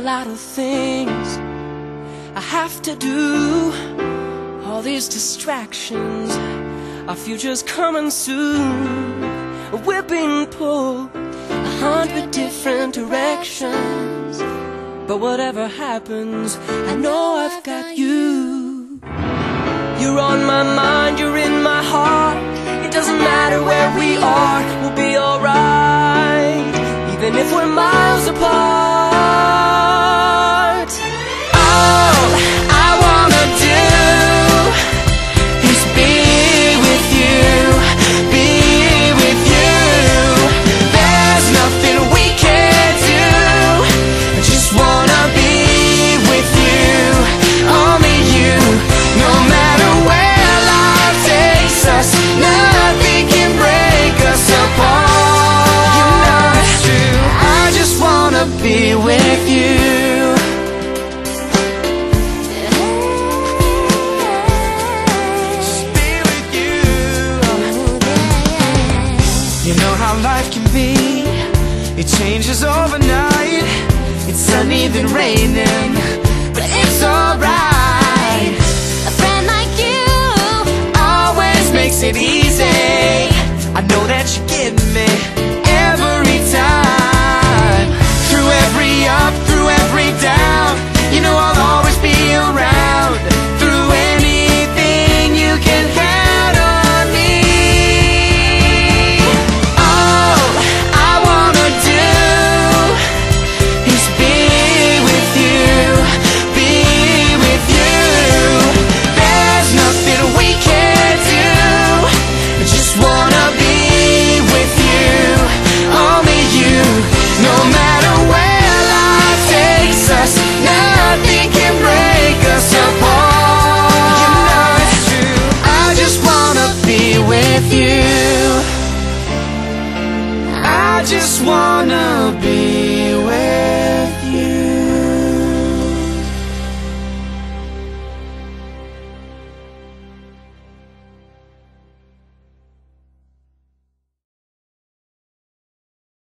lot of things I have to do. All these distractions, our future's coming soon. We're being pulled 100 different directions, but whatever happens, I know I've got you. You're on my mind, you're in my heart. It doesn't matter where we are, we'll be alright, even if we're miles apart. All I wanna do is be with you, be with you. There's nothing we can't do. I just wanna be with you, only you. No matter where life takes us, nothing can break us apart. You know it's true, I just wanna be with you. You know how life can be, it changes overnight. It's sunny then raining, but it's alright. A friend like you Always makes it easy. I know that you get me every time. Through every up, through every down, you know I'll always be around. Through anything, you can count on me. All I wanna do is be with you, be with you. There's nothing we can't do. I just wanna be with you, only you. No matter where life takes us, nothing can break us apart. You know it's true, I just wanna be with you. I just wanna be